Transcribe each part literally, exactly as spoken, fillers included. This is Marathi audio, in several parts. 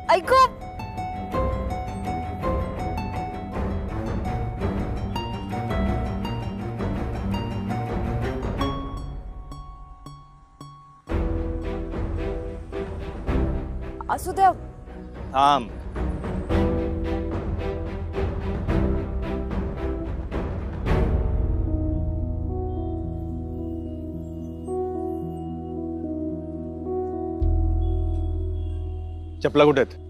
ऐकू असू द्या. थांब. चपला कुठे आहेत?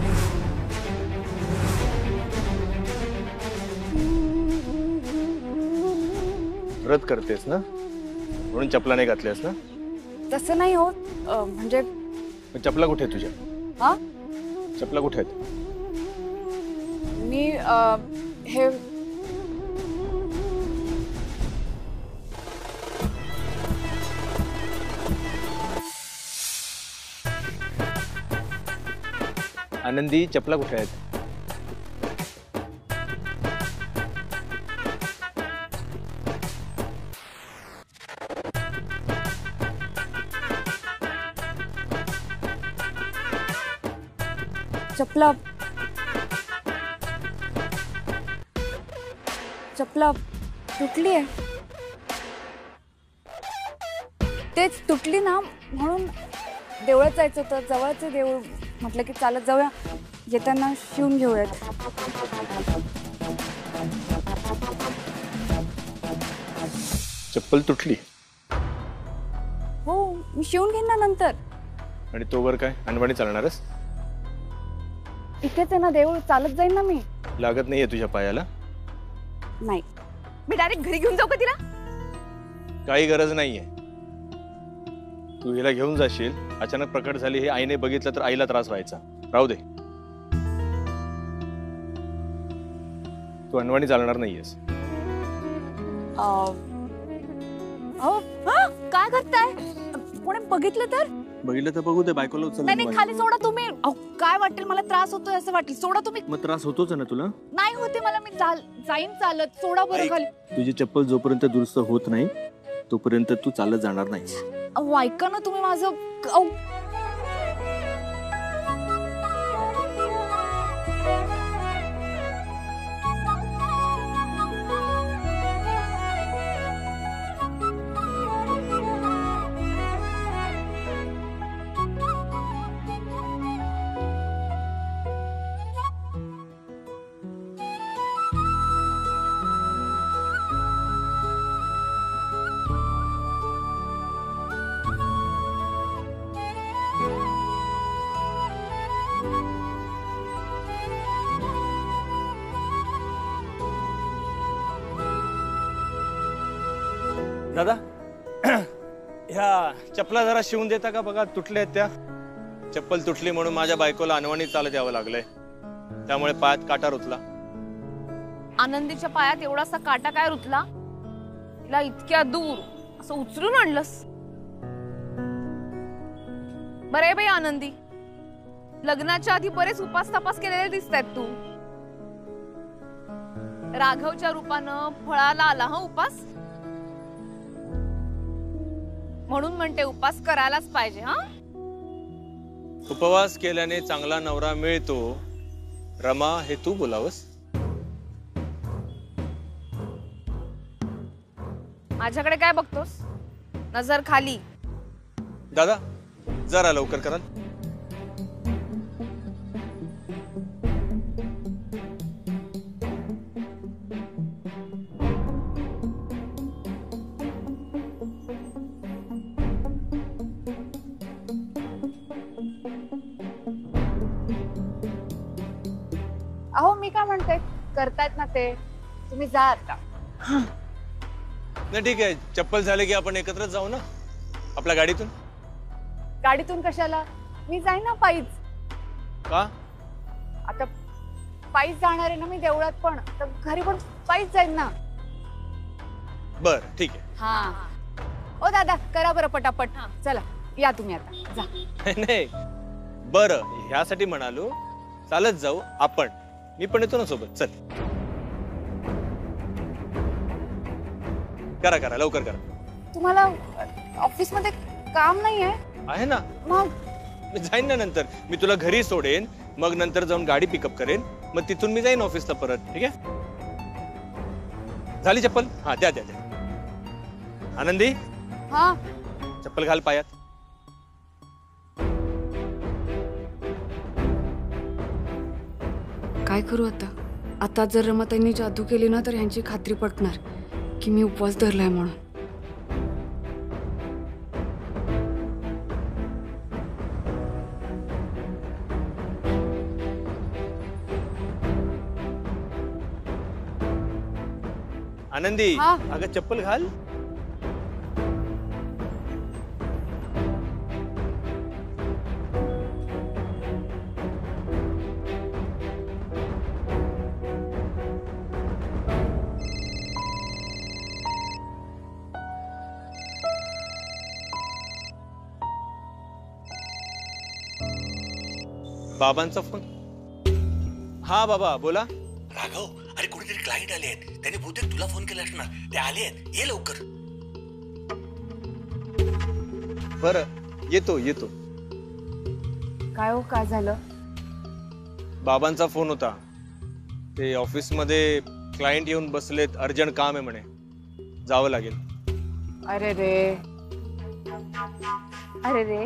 व्रत करतेस ना म्हणून चपला नाही घातल्यास ना? तसं नाही होत. म्हणजे चपला कुठे आहे तुझ्या? हा चपला कुठे आहेत? मी हे आनंदी चपला कुठे आहेत? चपला चपला तुटली आहे. तेच तुटली ना म्हणून देवळात जायचं होतं. जवळचं देऊळ म्हटलं की चालत जाऊया. येताना शिवून घेऊयात. चप्पल तुटली? हो मी शिवून घेईन ना नंतर. आणि तोवर काय अनवाणी चालणारच? इथेच आहे ना देऊळ. चालत जाईन ना मी. लागत नाहीये तुझ्या पायाला? नाही. मी डायरेक्ट घरी घेऊन जाऊ का तिला? काही गरज नाहीये. तू हिला घेऊन जाशील, अचानक प्रकट झाली हे आईने बघितलं तर आईला त्रास व्हायचा. राहू दे. तू अनवाणी चालणार नाहीयेस. अहो काय करताय? कोणी बघितलं तर? बघितलं तर बघू दे. बायकोला उचल. नाही नाही खाली सोडा तुम्ही. अहो काय वाटेल मला त्रास होतोय असं वाटेल. सोडा तुम्ही. मग त्रास होतोच ना तुला? नाही होते मला. मी जाईन चालत. सोडा बरं खाली. तुझी चप्पल जोपर्यंत दुरुस्त होत नाही तोपर्यंत तू चालत जाणार नाही. अहो ऐका ना तुम्ही माझं. दादा ह्या चपला जरा शिवून देता का? बघा तुटल्या आहेत त्या. चप्पल तुटली म्हणून माझ्या बायकोला अनवाणी चालत यावं लागलंय. त्यामुळे पायात काटा रुतला. आनंदीच्या पायात एवढासा काटा काय रुतला? तिला इतक्या दूर असं उचलून आणलंस? बरे बाई आनंदी, लग्नाच्या आधी बरेच उपास तपास केलेले दिसतायत तू. राघवच्या रूपानं फळाला आला हा उपास. म्हणून म्हणते उपास करायलाच पाहिजे. हा उपवास केल्याने चांगला नवरा मिळतो. रमा हे तू बोलावस? माझ्याकडे काय बघतोस? नजर खाली. दादा जरा लवकर कराल? अहो मी काय म्हणते, करतायत ना ते, तुम्ही जा आता. नाही ठीक आहे. चप्पल झाले की आपण एकत्रच जाऊ ना आपल्या गाडीतून. गाडीतून कशाला? मी जाईन ना पायीच. का? आता पायीच जाणार आहे ना मी देवळात पण, तर घरी पण पायीच जाईन ना. बर ठीक आहे. हा ओ दादा करा बरं पटापट. चला या तुम्ही आता जा. नाही बर ह्यासाठी म्हणालो चालत जाऊ आपण. मी पण येतो ना सोबत. चल करा करा लवकर करा. तुम्हाला ऑफिस मध्ये काम नाही आहे? आहे ना. मग मी जाईन ना नंतर. मी तुला घरी सोडेन, मग नंतर जाऊन गाडी पिकअप करेन, मग तिथून मी जाईन ऑफिसला परत. ठीक आहे? झाली चप्पल? हा द्या द्या द्या. आनंदी हा चप्पल घाल पायात. काय करू आता? आता जर रमाताईंनी जादू केली ना तर ह्यांची खात्री पटणार की मी उपवास धरलाय म्हणून. आनंदी हा. अगं चप्पल घाल. बाबांचा फोन. हा बाबा बोला. राघव, अरे कुठेतरी क्लायंट आले आहेत, त्याने बहुतेक तुला फोन केला असणार. ते आले आहेत, ये लवकर. बरं येतो येतो. काय हो, काय झालं? बाबांचा फोन होता. ते ऑफिस मध्ये क्लायंट येऊन बसलेत, अर्जंट काम आहे म्हणे, जावं लागेल. अरे रे अरे रे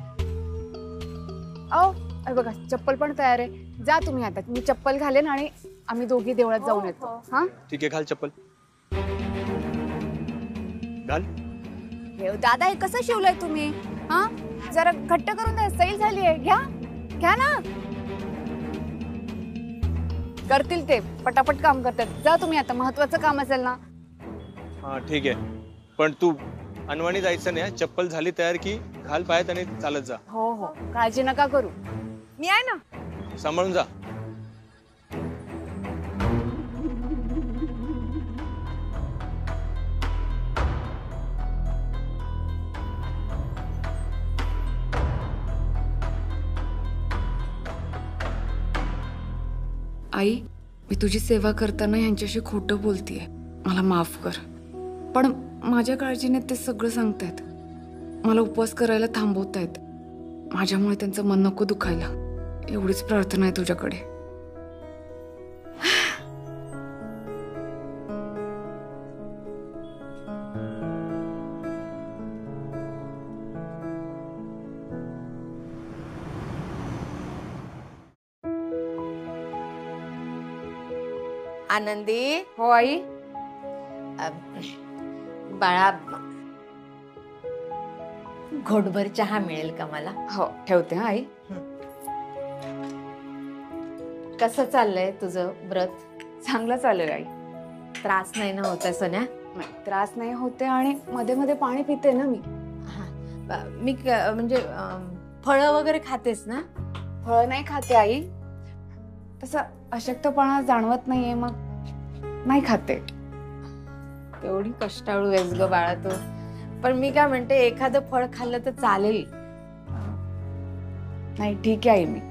अहो अरे बघा, चप्पल पण तयार आहे. जा तुम्ही आता. मी चप्पल घालेन आणि आम्ही दोघी देवळात जाऊन येतो. हा ठीक आहे, घाल चप्पल घाल. हे दादा, हे कसं शिवलंय तुम्ही? हा जरा घट्ट करून द्या, सैल झालीये. घ्या घ्या ना. करतील ते, पटापट काम करतात. जा तुम्ही आता, महत्वाचं काम असेल ना. हा ठीक आहे, पण तू अनवाणी जायचं नाही. चप्पल झाली तयार की घाल पायात आणि चालत जा. हो हो, काळजी नका करू, मी आहे ना. सांभाळून जा. आई, मी तुझी सेवा करताना ह्यांच्याशी खोटं बोलतीये, मला माफ कर. पण माझ्या काळजीने ते सगळं सांगतायत. मला उपवास करायला थांबवतायत. माझ्यामुळे त्यांचं मन नको दुखायला, एवढीच प्रार्थना आहे तुझ्याकडे. आनंदी. हो आई. अ, बाळा, घोटभर चहा मिळेल का मला? हो ठेवते. हा आई. कसं चाललंय तुझं व्रत? चांगलं चालेल आई. त्रास नाही ना होत आहे सोन्या? नाही, त्रास नाही होते आणि मध्ये मध्ये पाणी पिते ना मी. हा. ब- मी क- म्हणजे अम, फळं वगैरे खातेस ना? फळ नाही खाते आई. तसं अशक्तपणा जाणवत नाहीये, मग नाही खाते. एवढी कष्टाळू आहेस ग बाळा तू. पण मी काय म्हणते, एखादं फळ खाल्लं तर चालेल. नाही ठीक आहे आई. मी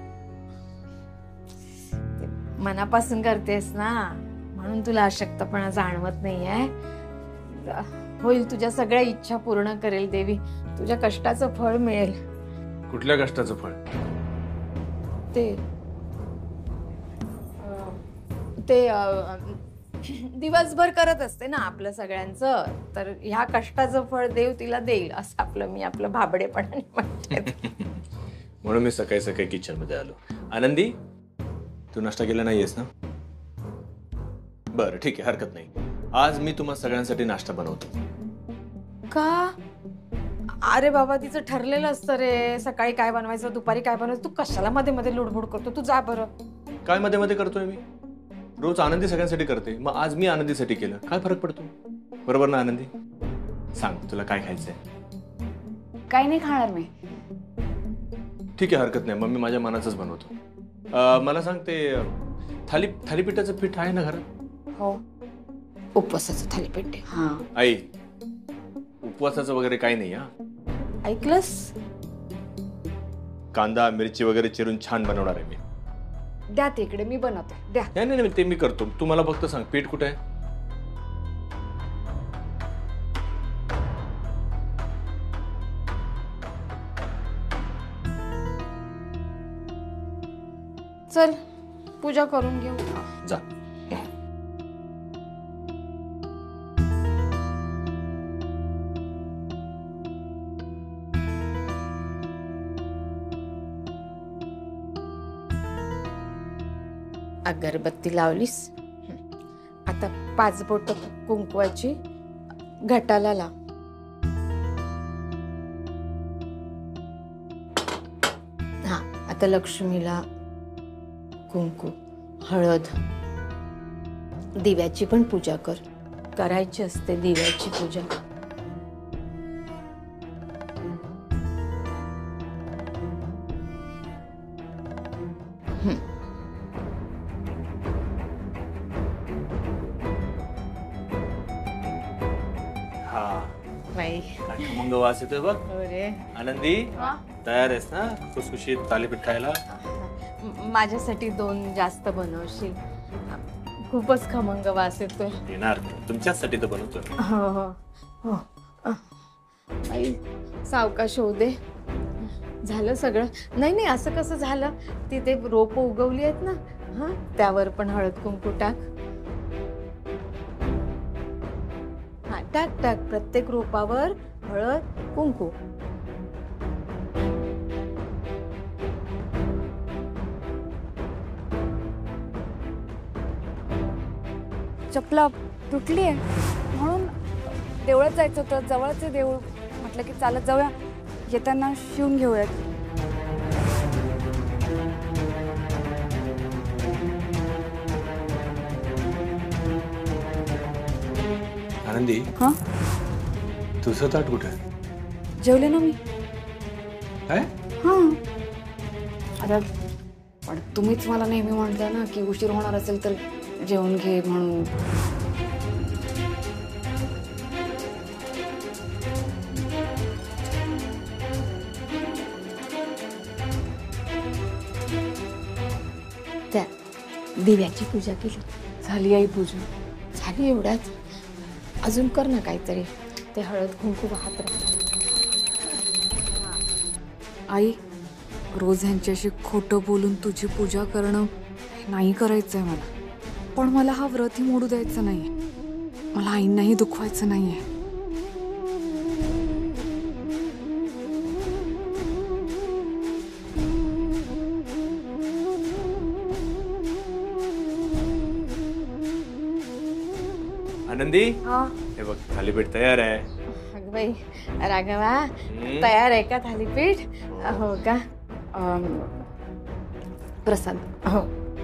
ते मनापासून करतेस ना, म्हणून तुला अशक्तपणा जाणवत नाहीये. होईल, तुझ्या सगळ्या इच्छा पूर्ण करेल देवी. तुझ्या कष्टाचं फळ मिळेल. कुठल्या कष्टाचं फळ? ते अं, ते अं, दिवसभर करत असते ना आपलं सगळ्यांचं, तर ह्या कष्टाचं फळ देव तिला देईल, असं आपलं मी आपलं भाबडेपणाने म्हणते. म्हणून मी सकाळी सकाळी किचन मध्ये आलो. आनंदी, तू नाश्ता केला नाहीयेस ना? बरं ठीक आहे, हरकत नाही. आज मी तुम्हा सगळ्यांसाठी नाश्ता बनवतो. का? अरे बाबा, तिचं ठरलेलं असतं रे, सकाळी काय बनवायचं, दुपारी काय बनवायचं. तू कशाला मध्ये मध्ये लुडबुड करतो? तू जा बरं. काय मध्ये मध्ये करतोय मी? रोज आनंदी सगळ्यांसाठी करते, मग आज मी आनंदीसाठी केलं, काय फरक पडतो? बरोबर ना आनंदी? सांग, तुला काय खायचंय? काही नाही खाणार मी. ठीक आहे, हरकत नाही, मग मी माझ्या मनाचंच बनवतो. अं, मला सांग, ते थाली थालीपीठाचं पीठ आहे ना घरात? हो. उपवासाचं थालीपीठ आहे. हा आई, उपवासाचं वगैरे काही नाही. हा, ऐकलंस? कांदा मिरची वगैरे चिरून छान बनवणार आहे मी. द्या तिकडे, मी बनवते. द्या. नाही नाही नाही, ते मी करतो. तू मला फक्त सांग, पीठ कुठे आहे? चल पूजा करून घेऊ. जा. अगरबत्ती लावलीस, आता पाच बोट कुंकवाची घटाला लाव. हा आता लक्ष्मीला कुंकू, हळद, दिव्याची पण पूजा कर. करायची असते दिव्याची पूजा. हा बाई काय खमंग वास येतोय बघ. अरे आनंदी तयार आहेस ना खुसखुशीत थालीपीठ खायला? माझ्यासाठी दोन जास्त बनवशील. खूपच खमंग वास येतोय. येणार तुमच्यासाठी तर बनवतो. हो हो हो. आई सावकाश होऊ दे. झालं सगळं? नाही नाही असं कसं झालं? तिथे रोप उगवली आहेत ना, हा त्यावर पण हळद कुंकू टाक. हा टाक टाक प्रत्येक रोपावर हळद कुंकू. चपला तुटली आहे म्हणून देवळात जायचं होतं. जवळच आहे देऊळ. म्हटलं की चालत जाऊया, येताना शिवून घेऊयात. आनंदी हा तुझं ताट कुठे आहे? जेवले ना मी. काय? हा आता पण तुम्हीच मला नेहमी म्हणता ना की उशीर होणार असेल तर जेवण घे म्हणून. त्या दिव्याची पूजा केली. झाली आई पूजा. झाली एवढ्याच? अजून कर ना काहीतरी. ते हळद कुंकू वाहत राहा. आई रोज ह्यांच्याशी खोटं बोलून तुझी पूजा करणं हे नाही करायचंय मला. पण मला हा व्रतही मोडू द्यायचं नाहीये. मला आईंनाही दुखवायचं नाहीये. आनंदी हा हे बघ थालीपीठ तयार आहे. अगं बाई राघवा तयार आहे का थालीपीठ? हो का? अम, प्रसाद. हो.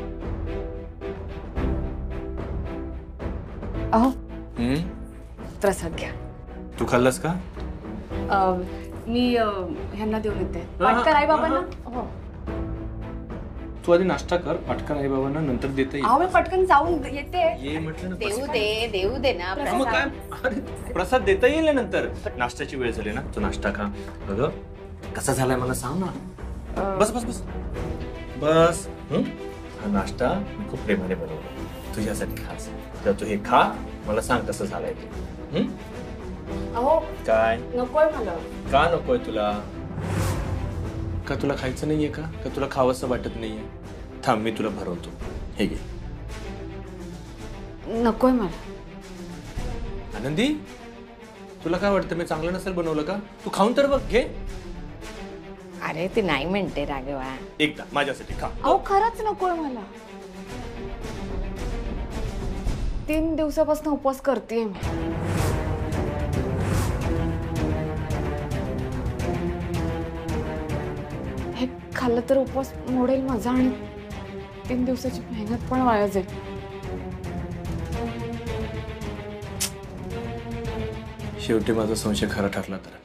अहो हम्म? प्रसाद घ्या. तू खाल्लंस का? अम, मी अम, ह्यांना देऊन येते. हा, वाटकर आई बाबांना. हो. तू आधी नाश्ता कर पटकन आई बाबांना नंतर देता अहो मी पटकन जाऊन येते. ये म्हटलं ना देऊ दे देऊ दे ना मग काय अरे, प्रसाद देता येईल ना नंतर. नाश्त्याची वेळ झाली ना तू नाश्ता खा. अगं कसा झालाय मला सांग ना. बस बस बस बस. हं? हा नाश्ता मी खूप प्रेमाने बनवला तुझ्यासाठी खास. तर तू हे खा मला सांग कसं झालंय ते. हं? अहो काय नकोय मला. का नकोय तुला? का तुला खायचं नाहीये का? का तुला खावंसं वाटत नाहीये? थांब मी तुला भरवतो. हे घे. नकोय मला. आनंदी तुला काय वाटतं मी चांगलं नसेल बनवलं का? तू खाऊन तर बघ. घे. अरे ते नाही म्हणते राघवा. एकदा माझ्यासाठी खा. अहो खरंच नकोय मला. तीन दिवसापासून उपवास करतेय मी. हे खाल्लं तर उपवास मोडेल माझा आणि तीन दिवसाची मेहनत पण वाया जाईल. शेवटी माझा संशय खरा ठरला तर.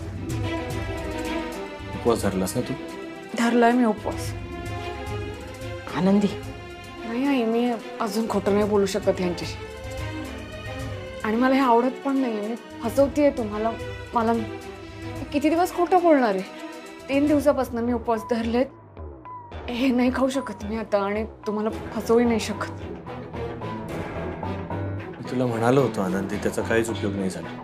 उपवास धरलास ना तू? धरलाय मी उपवास. आनंदी नाही आई मी अजून खोटं नाही बोलू शकत यांच्याशी. आणि मला हे आवडत पण नाही. मी फसवतीये तुम्हाला. मला किती दिवस खोटं बोलणार आहे. तीन दिवसापासून मी उपवास धरलेत. हे नाही खाऊ शकत मी आता आणि तुम्हाला फसवू नाही शकत. मी तुला म्हणालो होतो आनंदी त्याचा काहीच उपयोग नाही झाला.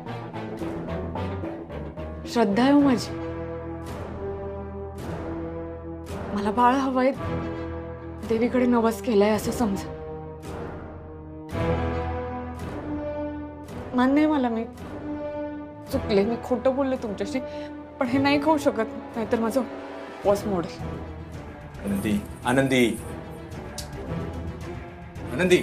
श्रद्धा आहे हो माझी. मला बाळ हवंय देवीकडे नवस केलाय असं समजा. मान्य आहे मला, मी चुकले, मी खोटं बोलले तुमच्याशी, पण हे नाही खाऊ शकत, नाहीतर माझं उपवास मोडेल. आनंदी, आनंदी, आनंदी.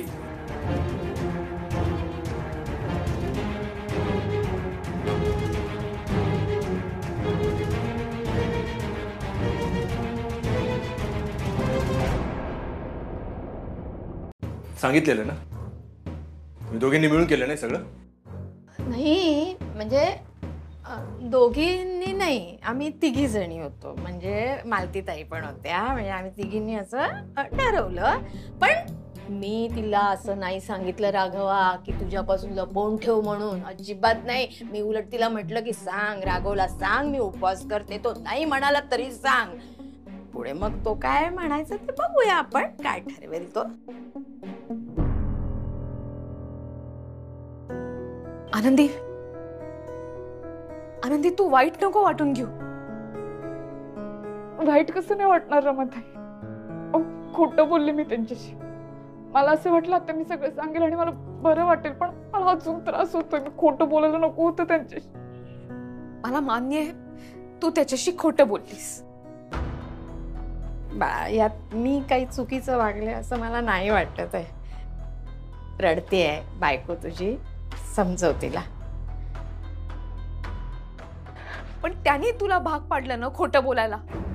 सांगितलेलं ना, तुम्ही दोघींनी मिळून केलं नाही सगळं? नाही म्हणजे अ, दोघींनी नाही, आम्ही तिघी जणी होतो. म्हणजे मालतीताई पण होत्या, म्हणजे आम्ही तिघींनी असं अ, ठरवलं. पण मी तिला असं नाही सांगितलं राघवा की तुझ्यापासून लपवून ठेव म्हणून, अजिबात नाही. मी उलट तिला म्हटलं की सांग राघवला, सांग मी उपवास करते. तो नाही म्हणाला तरी सांग. पुढे मग तो काय म्हणायचं ते बघूया आपण, काय ठरवेल तो. आनंदी, आनंदी तू वाईट नको वाटून घेऊ. वाईट कसं नाही वाटणार रमाताई? खोटं बोलले मी त्यांच्याशी. मला असं वाटलं आता मी सगळं सांगेल आणि मला बरं वाटेल, पण मला अजून त्रास होतोय. मी खोटं बोलायला नको होतं त्यांच्याशी. मला मान्य आहे तू त्याच्याशी खोटं बोललीस. बा यात मी काही चुकीचं वागले असं मला नाही वाटत आहे. रडते आहे बायको तुझी, समजव तिला. पण त्याने तुला भाग पाडलं ना खोटं बोलायला.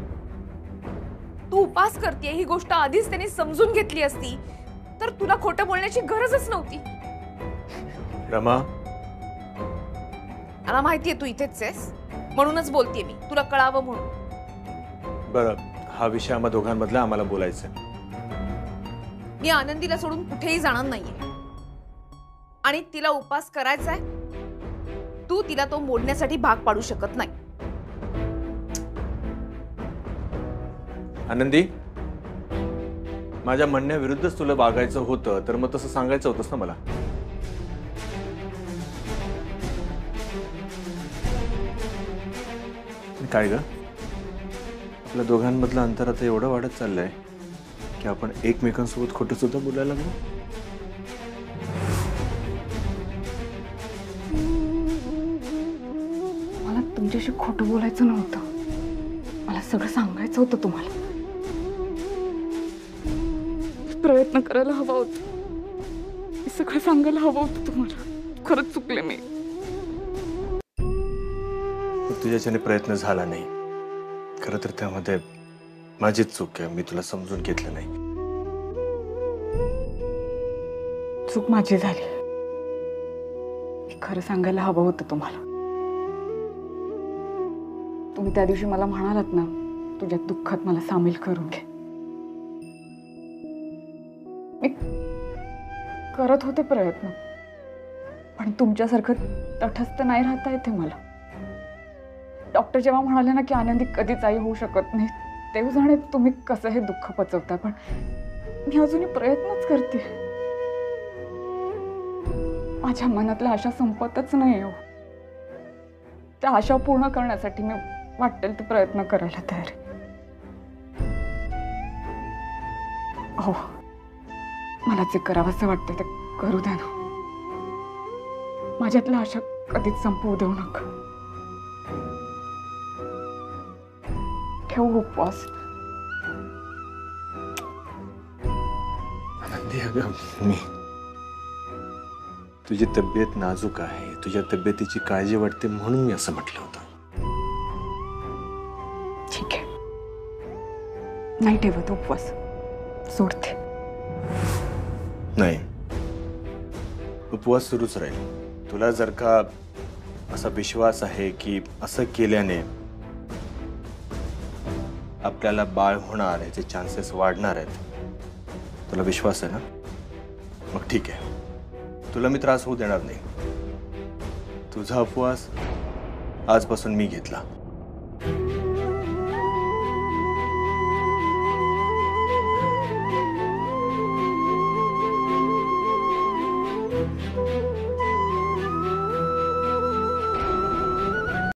तू उपास करतेय ही गोष्ट आधीच त्याने समजून घेतली असती तर तुला खोटं बोलण्याची गरजच नव्हती. रमा, मला माहितीये तू इथेच आहेस, म्हणूनच बोलतेय मी, तुला कळावं म्हणून. बरं, हा विषय आम्हा दोघांमधला आम्हाला बोलायचा. मी आनंदीला सोडून कुठेही जाणार नाहीये आणि तिला उपास करायचाय. तू तिला तो मोडण्यासाठी भाग पाडू शकत नाही. आनंदी, माझ्या म्हणण्याविरुद्धच तुला वागायचं होतं तर मग तसं सांगायचं होतंस ना मला. काय ग, आपल्या दोघांमधलं अंतर आता एवढं वाढत चाललंय की आपण एकमेकांसोबत खोटं सुद्धा बोलायला लागलो. मला तुमच्याशी खोटं बोलायचं नव्हतं, मला सगळं सांगायचं होतं तुम्हाला. प्रयत्न करायला हवा होता, मी सगळं सांगायला हवं होतं तुम्हाला. खरंच चुकले मी. तुझ्याच्याने प्रयत्न झाला नाही. खरं तर त्यामध्ये माझीच चूक आहे, मी तुला समजून घेतलं नाही. चूक माझी झाली. मी खरं सांगायला हवं होतं तुम्हाला. तुम्ही त्या दिवशी मला म्हणालात ना, तुझ्या दुःखात मला सामील करून घे. मी करत होते प्रयत्न, पण तुमच्यासारखं तटस्थ नाही राहता येते मला. डॉक्टर जेव्हा म्हणाले ना की आनंदी कधीच आई होऊ शकत नाही, तेव्हा जाणे तुम्ही कसं हे दुःख पचवता. पण मी अजूनही प्रयत्नच करते. माझ्या मनातल्या आशा संपतच नाही हो. त्या आशा पूर्ण करण्यासाठी मी वाटेल ते प्रयत्न करायला तयार आहे. हो, मला जे करावंसं वाटतं ते करू द्या ना. माझ्यातल्या आशा कधीच संपवू देऊ नका. ठेवू उपवास. आनंदी, अगं मी, तुझी तब्येत नाजूक आहे, तुझ्या तब्येतीची काळजी वाटते म्हणून मी असं म्हटलं होतं. ठीक आहे, नाही ठेवत उपवास, सोडते. नाही, उपवास सुरूच राहील. तुला जर का असा विश्वास आहे की असं केल्याने आपल्याला बाळ होणार याचे चान्सेस वाढणार आहेत, तुला विश्वास आहे ना, मग ठीक आहे, तुला मी त्रास होऊ देणार नाही. तुझा उपवास आजपासून मी घेतला.